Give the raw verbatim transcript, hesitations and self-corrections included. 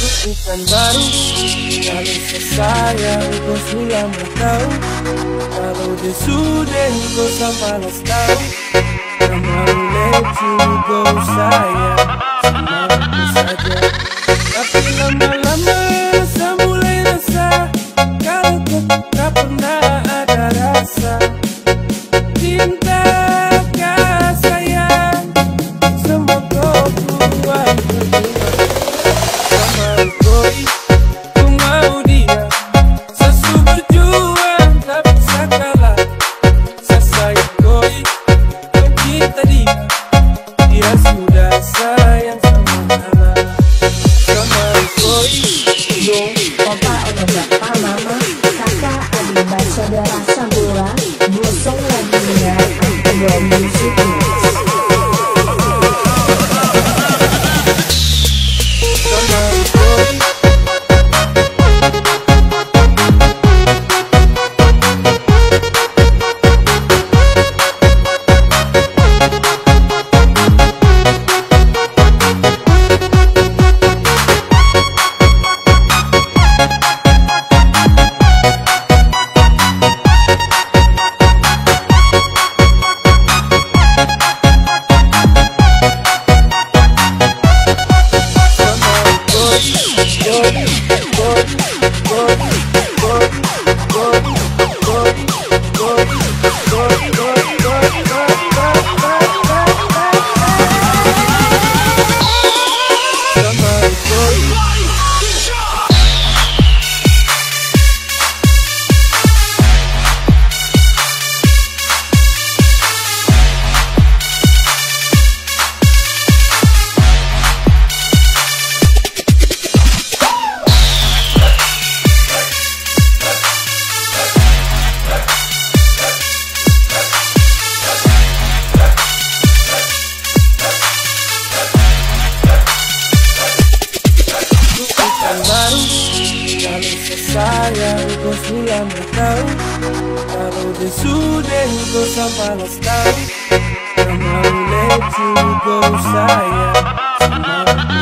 bukan baru. Kalau sesayang kau sudah mau tahu, kalau dia sudah kau sama lo tahu. Gak mau let you go sayang, sama aku saja. Tapi lama-lama saya mulai rasa, kalau kau tak pernah ada rasa cinta. Saudara Sambula, Busong lagi ya, Akbar Musik. Sayang kau sudah mau tahu, kalau dia sudah kau sama lo tahu. Gak mau let you go sayang, sama